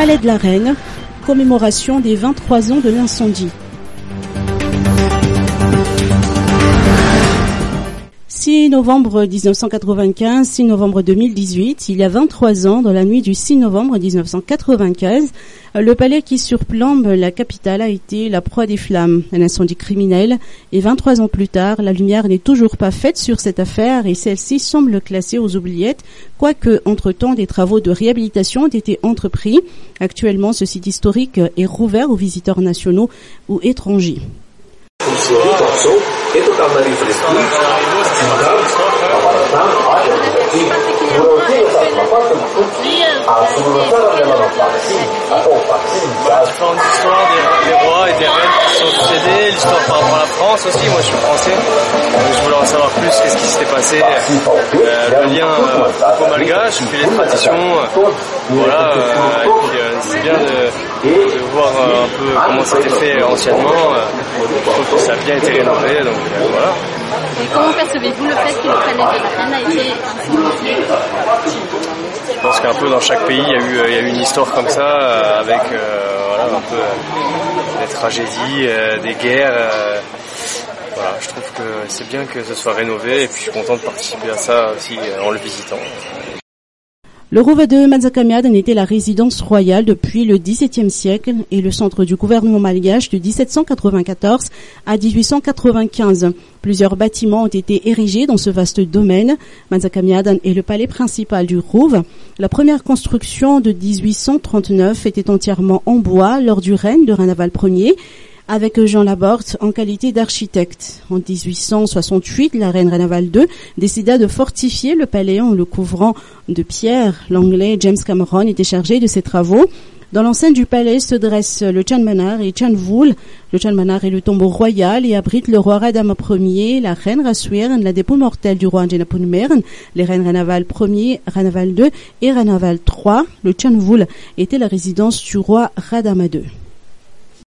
Palais de la Reine, commémoration des 23 ans de l'incendie. 6 novembre 1995, 6 novembre 2018, il y a 23 ans, dans la nuit du 6 novembre 1995, le palais qui surplombe la capitale a été la proie des flammes, un incendie criminel. Et 23 ans plus tard, la lumière n'est toujours pas faite sur cette affaire et celle-ci semble classée aux oubliettes, quoique, entre-temps, des travaux de réhabilitation ont été entrepris. Actuellement, ce site historique est rouvert aux visiteurs nationaux ou étrangers. Différentes histoires des rois et des reines qui se sont succédés, l'histoire par rapport à la France aussi, moi je suis français, donc je voulais en savoir plus, qu'est-ce qui s'était passé, le lien franco-malgache, puis les traditions, voilà, et puis c'est bien de voir un peu comment c'était fait anciennement, je trouve que ça a bien été rénové, donc voilà. Et comment percevez-vous le fait que le palais de la Reine a été incendié ? Je pense qu'un peu dans chaque pays, il y a eu une histoire comme ça, avec voilà, un peu des tragédies, des guerres. Voilà, je trouve que c'est bien que ce soit rénové et puis je suis content de participer à ça aussi en le visitant. Le Rouva de Manzakamiadan était la résidence royale depuis le XVIIe siècle et le centre du gouvernement malgache de 1794 à 1895. Plusieurs bâtiments ont été érigés dans ce vaste domaine. Manzakamiadan est le palais principal du Rouva. La première construction de 1839 était entièrement en bois lors du règne de Ranaval Ier, avec Jean Laborte en qualité d'architecte. En 1868, la reine Ranaval II décida de fortifier le palais en le couvrant de pierre. L'anglais James Cameron était chargé de ces travaux. Dans l'enceinte du palais se dressent le Chanmanar et Chanvul. Le Chanmanar est le tombeau royal et abrite le roi Radama Ier, la reine Raswern, la dépouille mortelle du roi Anjenapunmern, les reines Ranaval Ier, Ranaval II et Ranaval III. Le Chanvul était la résidence du roi Radama II.